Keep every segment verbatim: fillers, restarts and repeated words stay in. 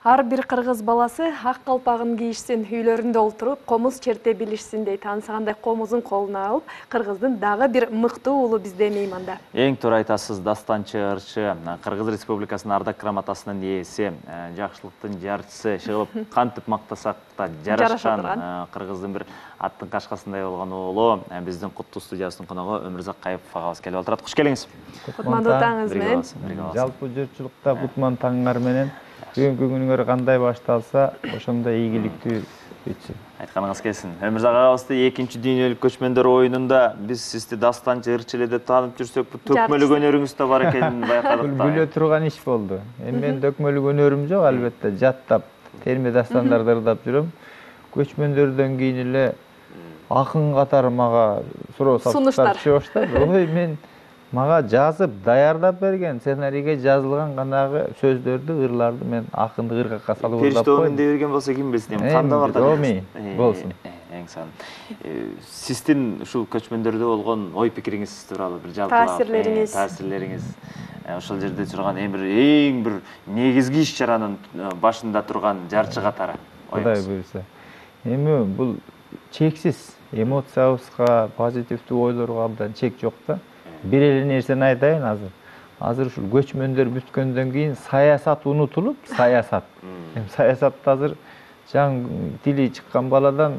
Ар бир кыргыз баласы ак калпагын кийишсин, үйлөрүндө олтуруп, комуз черте билишсин дейт. Ансагандай комузун колуна алып, кыргыздын дагы бир мыктуу уулу бизде мейманда. Эң туура айтасыз, дастанчы, ырчы, Кыргыз Республикасынын ардак грамотасынын ээси, жакшылыктын жарчысы, чыгып кантип мактасак да жарашкан кыргыздын бир аттын кашкасындай болгон уулу, биздин Куттуу студиясынын коногу Өмүрзак Кайыпов агабыз келип отурат. Куш келиңиз. Кутмандуу таңыңыз менен. Жалпы журтчулукта кутман таңыңар менен бүгүнкү күнүңөр кандай башталса, ошондой ийгиликтүү өтсүн. Айтканыңыз келсин. Өмүрзак агабызды экинчи дүйнөлүк көчмөндөр оюнунда биз сизди дастанчы, ырчы деп таанып жүрсөк, бу төкмөлүк өнөрүңүз да бар экенин байкадык да. Биле турган иш болду. Эми мен төкмөлүк өнөрүм жок, албетте, жаттап, терме дастандарды ырдап жүрөм. Көчмөндөрдөн кийин эле акын катары мага суроо салыштар чыгыштыр. Ой, мен мага жазып, даярдап берген, сценарийге жазылган канагы сөздөрдү, ырларды мен акынды ыргакка салып ырдап койдум. Периштемен берген болсо ким билсин, кандай бар да. Болсун. Эң сан. Сиздин ушул көчмөндөрдө болгон ой пикириңиз тууралуу бир жалпылап, таасирлериңиз, таасирлериңиз, ошол жерде турган эң бир эң бир негизги иш чаранын башында турган жарчы катары. Кудай буйрса. Эми бул чексиз эмоциябызга, позитивдүү ойлорго абдан чек жок да. Бир эле нерсени айтайын азыр. Азыр ушул көчмөндөр бүткөндөн кийин саясат унутулуп, саясат. Эми саясатта азыр жаң тили чыккан баладан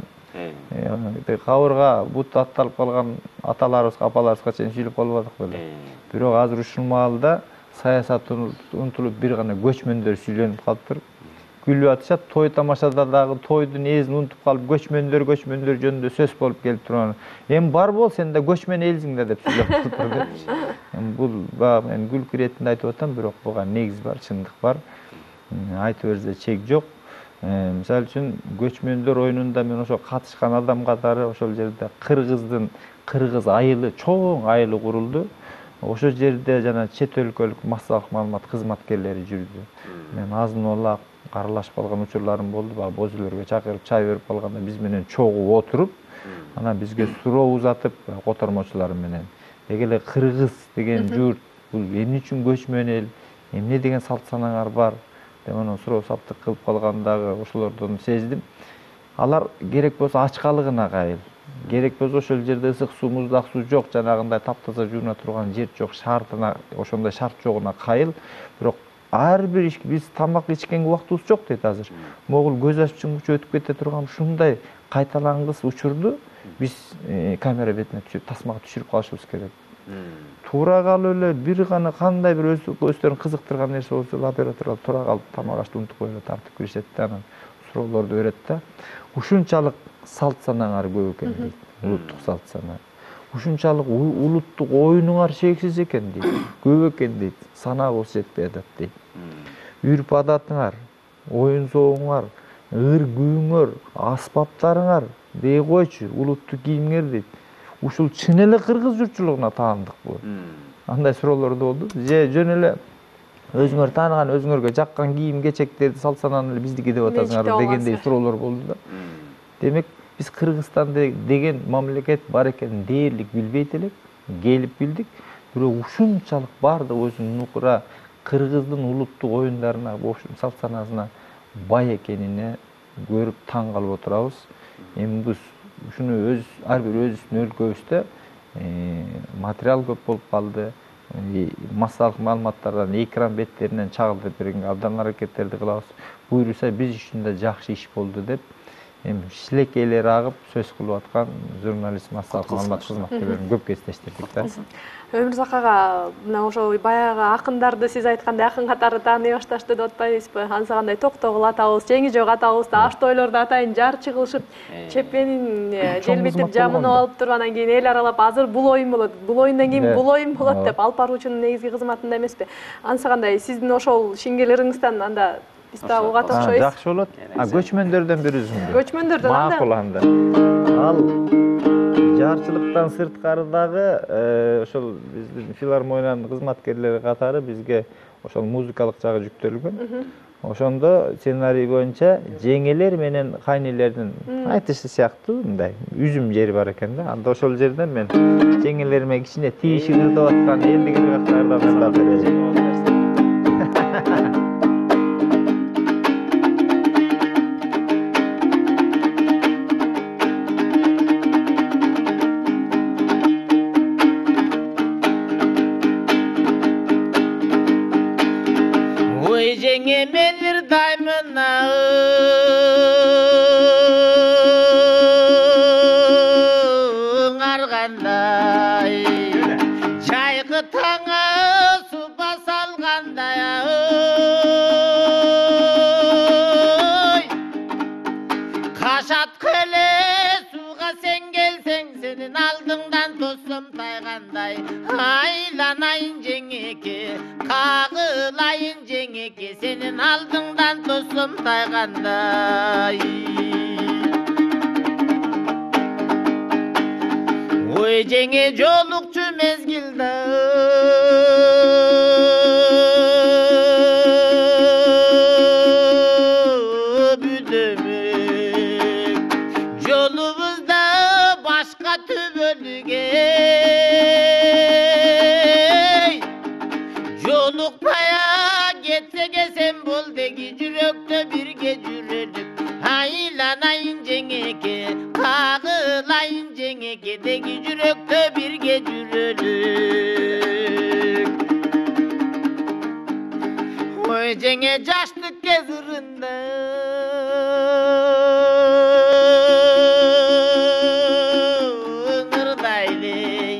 кабырга бут атталып калган аталарыбызга, апаларыбызга чейин сүйлөп калбадык беле. Бирок азыр ушул маалда саясат унутулуп, бир гана көчмөндөр сүйлөнүп калыптыр. Күлүп атышат, той тамашада дагы тойдун эзин унутуп калып, көчмөндөр, көчмөндөр жөнүндө сөз болуп келип турган. Эми бар бол, сен да көчмөн элсиң да деп сүйлөп калыптыр депчи. Эми бул баягы мен күлкү иретинде айтып атам, бирок буга негиз бар, чындык бар. Айтып берсе чек жок. Мисалы үчүн көчмөндөр оюнунда мен ошо катышкан адам катары ошол жерде кыргыздын кыргыз айылы, чоң айылы курулду. Ошол жерде жана чет өлкөлүк массалык маалымат кызматкерлери жүрдү. Мен азын олак аралашып калган учурларым болду. Баягы боз үйлөргө чакырып чай берип калганда биз менен чогуу отуруп, анан бизге суроо узатып, котормочулар менен деги эле кыргыз деген журт, бул эмне үчүн көчмөн эл, эмне деген салт санаңар бар деп анан суроо саптык кылып калгандагы ошолордон сездим. Алар керек болсо ачкалыгына кайыл. Керек болсо ошол жерде ысык суу, муздак суу жок, жанагындай таптаза жууна турган жер жок, шартына, ошондой шарт жогуна кайыл. Бирок ар бир иш, биз тамак ичкенге убактыбыз жок дейт азыр. Могул көз ачып жумгучу өтүп кете турган ушундай кайталангыс учурду биз камера бетине түшүрүп, тасмага түшүрүп калышыбыз керек. Туура калып эле бир гана кандай бир өздөрүн кызыктырган нерсе болсо, операторлор туура калып тамак ашты унутуп коюп тартып киришет да, анан суроолорду берет да. Ушунчалык салт санаңар көп экен дейт, улуттук салт санаа. Ушунчалык улуттук оюнуңар чексиз экен дейт, көп экен дейт, санабыз жетпей атат дейт. Үрп адатыңар, оюн соогуңар, ыр күүңөр, аспаптарыңар, дей койчу, улуттук кийимиңер дейт. Ушул чын эле кыргыз журтчулугуна таандык бул. Андай суроолор да болду. Же жөн эле өзүңөр тааныган, өзүңөргө жаккан кийим кечектерди, салт санааны биздики деп атасыңар дегендей суроолор болду да. Демек, биз Кыргызстан деген мамлекет бар экенин дээрлик билбейт элек, келип билдик. Бирок ушунчалык бардык өзүнүн нукура кыргыздын улуттук оюндарына, салт санаасына бай экенине көрүп таң калып отурабыз. Эми биз ушуну өз ар бир өзүбүздүн өлкөбүздө материал көп болуп калды. Массалык маалыматтардан, экран беттеринен чагылдырып берген абдан аракеттерди кылабыз. Буйруса биз үчүн да жакшы иш болду деп эми шилекейлер агып сөз кылып аткан журналист, массалык маалымат кызматкерлерин көп кездештирдик да. Өмүрзак ага, мына ошо баягы акындарды сиз айткандай акын катары тааный башташты деп атпайбызбы? Ансагандай Токтогул атабыз, Жеңижок атабыз да аш тойлорду атайын жарчы кылышып, чепенин желбитип жамынып алып туруп, анан кийин эл аралап азыр бул оюн болот, бул оюндан кийин бул оюн болот деп алып баруучунун негизги кызматында эмеспи? Ансагандай сиздин ошол шеңгелериңизден анда биз да угат окшойбуз. Жакшы болот. А көчмөндөрдөн бир үзүндү. Көчмөндөрдөн анда. Макул анда. Ал жарчылыктан сырткарыдагы ошол биздин филармониянын кызматкерлери катары бизге ошол музыкалык жагы жүктөлгөн. Ошондо сценарий боюнча жеңелер менен кайнелердин айтышы сыяктуу мындай үзүм жери бар экен да. Анда ошол жерден мен жеңелериме кичине тийишип ырдап аткан элдик ыргактарды мен да берем. жырдаймын ыңаргандай жайкы таңы супа салгандай кашат келе суга сен келсең сенин алдыңдан тосом тайгандай айланайын жеңеке кагылайын жеңеке сенин алдыңдан тосом тайгандай ой жеңе жолукчу мезгилде бүдөмүк жолубузда башка түбөлүгө жолукпая кетсек эсен бол деги жүрөктө бирге жүрөлүк айланайын жеңеке кагылайын жеңеке деги жүрөктө бирге жүрөлүк ой жеңе жаштык кезиринде ыңырдайлы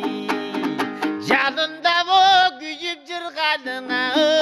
жалында бо күйүп жырганыңа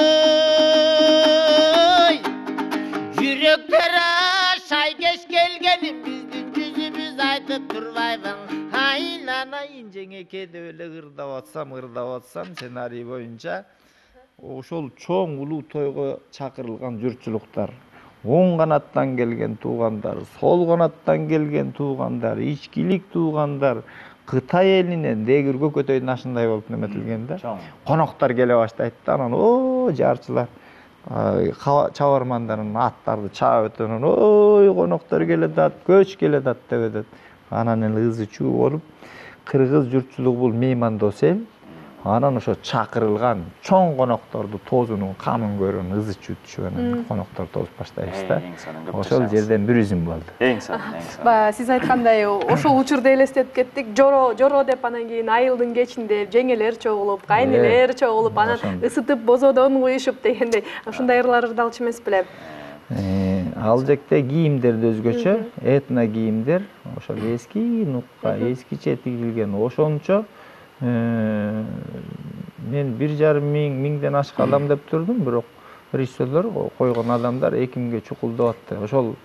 жүрөктөрү шайкеш келгенин биздин жүзүбүз айтып турбайбың айланайын жеңеке деп эле ырдап атсам ырдап атсам сценарий боюнча ошол чоң улуу тойго чакырылган журтчулуктар оң канаттан келген туугандар сол канаттан келген туугандар ичкилик туугандар Кытай элинен дегир көкөтөйдүн ашындай болуп неметилген да коноктор келе баштайт да анан о жарчылар чабармандардын аттарды чаап өтүп анан ой коноктор келатат көч келатат деп өтөт анан эле ызы чуу болуп кыргыз журтчулугу бул меймандос эл анан ошо чакырылган чоң конокторду тоозунун камын көргөн ызы чуу түшүп анан коноктор тосуп баштайбыз да ошол жерден бир үзүм болду эң сонун эң сонун баягы сиз айткандай ошол учурду элестетип кеттик жоро жоро деп анан кийин айылдын кечинде жеңелер чогулуп кайнелер чогулуп анан ысытып бозодон куюшуп дегендей ушундай ырлар ырдалчу эмес беле ал жакта кийимдер да өзгөчө этно кийимдер ошол эски нукка эскиче тигилген ошончо мен бир жарым миң миңден ашык адам деп турдум бирок режиссерлор койгон адамдар эки миңге чукулдап атты ошол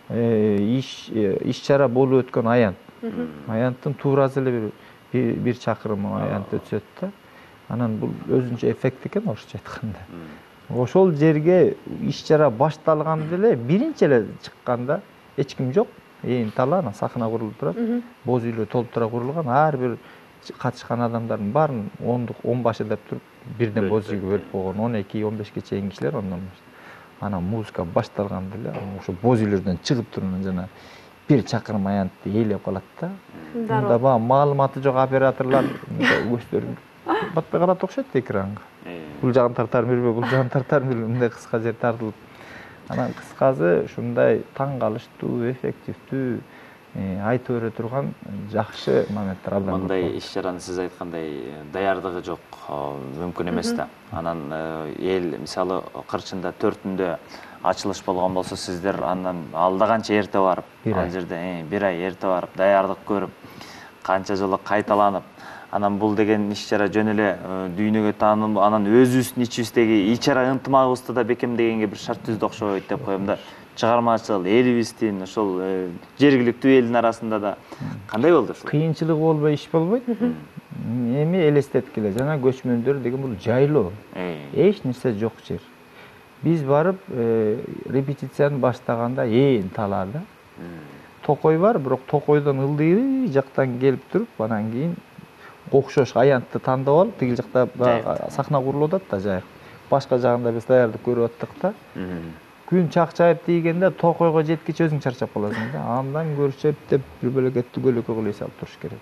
иш иш чара болуп өткөн аянт аянттын туурасы эле бир бир чакырым аянт өтүшөт да анан бул өзүнчө эффект экен орусча айтканда ошол жерге иш чара башталганда эле биринчи эле чыкканда эч ким жок ээн тала анан сахна курулуп турат боз үйлөр толтура курулган ар бир катышкан адамдардын баарын ондук он башы деп туруп бирден боз үйгө бөлүп койгон он эки он бешке чейин кишилер ондон анан музыка башталганда эле ошо боз үйлөрдөн чыгып туруп жана бир чакырым аянтты ээлеп калат да мында баягы маалыматы жок операторлор көздөрүн батпай калат окшойт экранга бул жагын тартар бербе бул жагын тартар бербе мындай кыска жер тартылып анан кыскасы ушундай таң калыштуу эффективдүү айтып бере турган жакшы моменттер абдан мындай иш чараны сиз айткандай даярдыгы жок мүмкүн эмес да анан эл мисалы кырчында төртүндө ачылыш болгон болсо сиздер андан алда канча эрте барып ал жерде бир ай эрте барып даярдык көрүп канча жолу кайталанып анан бул деген иш чара жөн эле дүйнөгө таанымдуу анан өзүбүздүн ичибиздеги ич чара ынтымагыбызды да бекемдегенге бир шарт түздү окшойт деп коем да чыгармачыл элибиздин ошол жергиликтүү элдин арасында да кандай болду ушул кыйынчылыгы болбой иш болбойт эми элестеткиле жана көчмөндөр деген бул жайлоо эч нерсе жок жер биз барып репетицияны баштаганда ээн талаа да токой бар бирок токойдон ылдый жактан келип туруп анан кийин окшош аянтты тандап алып тигил жакта сахна курулуп атат да жайык башка жагында биз даярдык көрүп аттык да күн чакчайып тийгенде токойго жеткиче өзүң чарчап каласың да андан көрүшөп деп бир бөлөкөттү көлөкө кылып салып туруш керек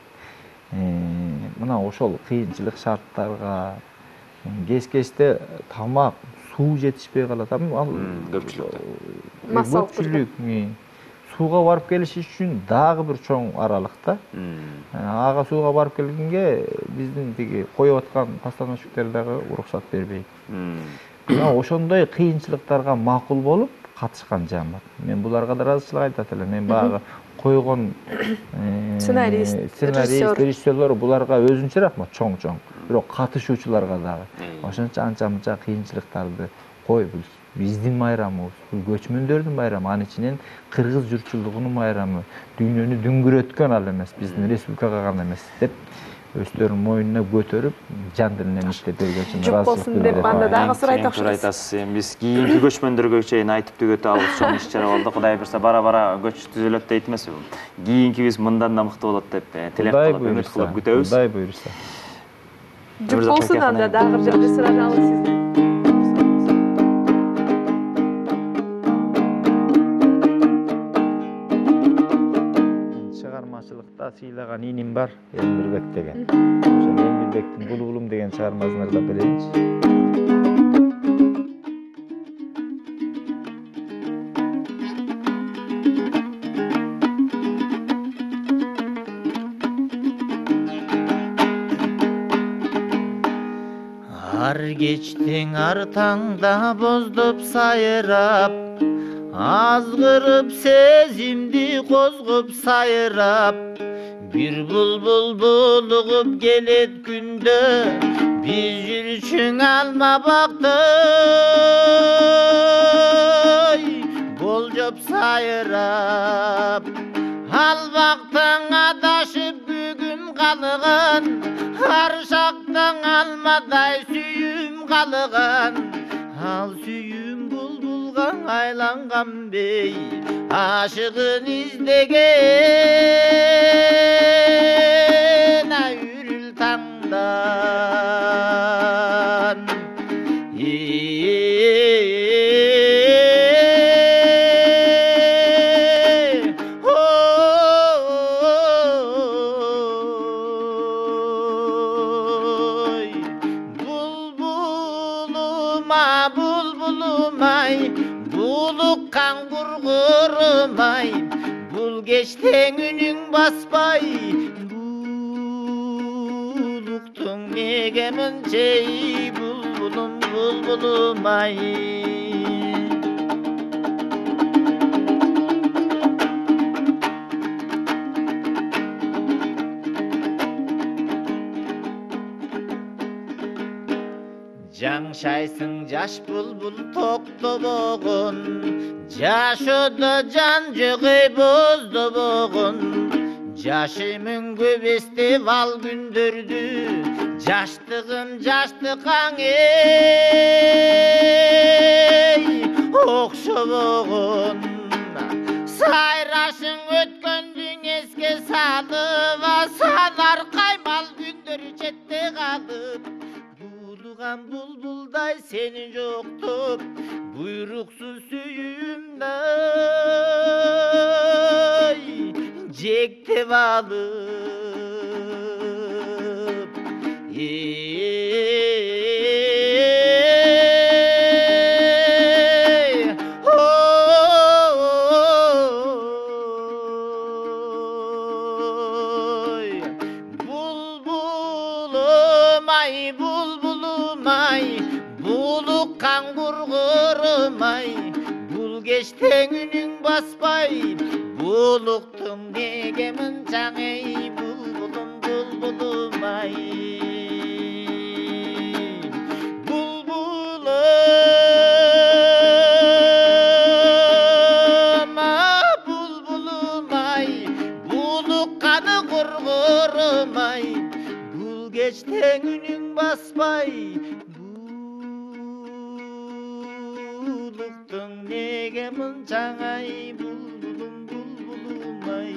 мына ошол кыйынчылык шарттарга кез кезде тамак суу жетишпей калат ал көпчүлүк сууга барып келиш үчүн дагы бир чоң аралык да ага сууга барып келгенге биздин тиги коюп аткан постановщиктер дагы уруксат бербейт ошондой кыйынчылыктарга макул болуп катышкан жаамат. Мен буларга да ыраазычылык айтат элем. Мен баягы койгон сценарист, режиссерлор буларга өзүнчө рахмат чоң-чоң. Бирок катышуучуларга дагы ошончо анча-мынча кыйынчылыктарды кой, бул биздин байрамыбыз, бул көчмөндөрдүн байрамы, анын ичинен кыргыз журтчулугунун байрамы, дүйнөнү дүңгүрөткөн ал эмес, биздин республикага гана эмес деп өздөрүнүн мойнуна көтөрүп, жан тилинен иштеп берген үчүн жок болсун деп анда дагы сурайт окшойт. Айтасыз, биз кийинки көчмөндөргө чейин айтып түгөтө алабыз, чоң иш-чара болду. Кудай буйрса бара-бара көч түзүлөт дейт эмеспи? Кийинкибиз мындан да мыкты болот деп тилек кылып, үмүт кылып күтөбүз. Кудай буйрса. Жок болсун анда дагы бир бир сурашалы сизден. Чыгармачылыкта сыйлаган иним бар, Эмирбек деген. Ошо Эмирбектин Булбулум деген чыгармасын ырдап берейинчи. Ар кечтең ар таңда боздоп сайрап, азгырып сезимди козгоп сайрап, бир булбул булугуп келет күндө, биз жүрчүң алма бактай болжоп сайрап. Ал бактың адашып бүгүн калган, ар шактың алмадай сүйүм калган. Ал сүйүм булбулга айланган бей, ашыгын издеген үрүл таңдан. Булуккан кургурумай, бул кечтең үнүң баспай, булуктуң неге мынчей, булбулум булбулумай. Жаңшайсың жаш булбул токтобогон, жашоодо жан жок эй боздобогон. Жашымын көп эстеп ал күндөрдү, жаштыгым жаштыкаң эй окшобогон. Сайрашың өткөндүң эске салып, санар каймал күндөр четте калып. Булуган булбулдай сени жоктоп, буйруксуз сүйүмдай жектеп алып. Булбулумай, булбулумай, булуккан кургурумай, бул кечтең үнүң баспай, булуктуң неге мынчаң эй булбулум булбулумай. Булбулум, булбулумай, булукканы кургурумай, бул кечтең үнүң баспай, булуктуң неге мынчаң ай булбулум булбулумай.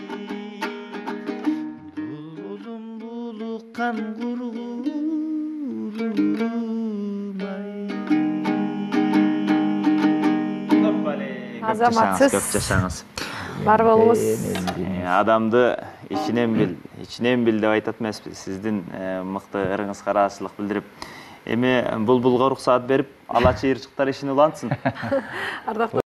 Булбулум булуккан кургурумай. Азаматсыз. Көп жашаңыз. Бар болуңуз. Адамды ичинен бил, ичинен бил деп айтат эмеспи? Сиздин мыкты ырыңыз караачылык билдирип, эми булбулга уруксаат берип, ала чыйырчыктар ишин улантсын.